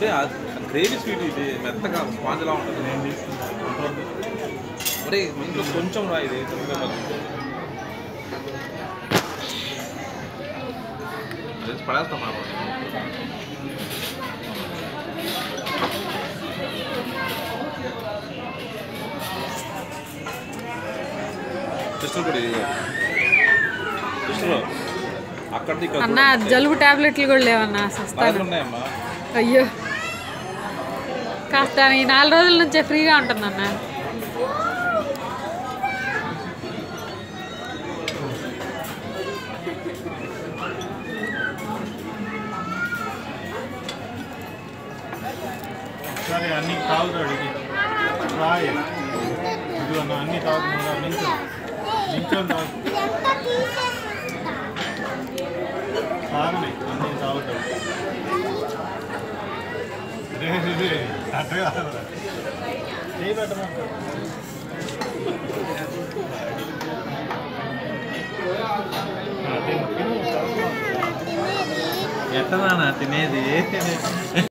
Gravy sweet ఇది మెత్తగా స్పాంజ్లా ఉంటుంది. నేను తీసుకుంటాను. ఒరే ఇంట్లో కొంచెం రా ఇది పడేస్తాం మనం. అక్కడిది అన్న జలుబు టాబ్లెట్లు కూడా లేవన్నా ఉన్నాయమ్మా. అయ్యో కాస్త ఈ 4 రోజుల నుంచే ఫ్రీగా ఉంటుందన్న. సరే అన్ని తాగుతాడు ఇది రాయ్ ఇది అన్న అన్ని తాగుతున్నా నించొని తాగు తాగని అన్ని తాగుతాడు. అట్లా కాదు చేయి పెట్టమంటాడు. ఎట్లా తినేది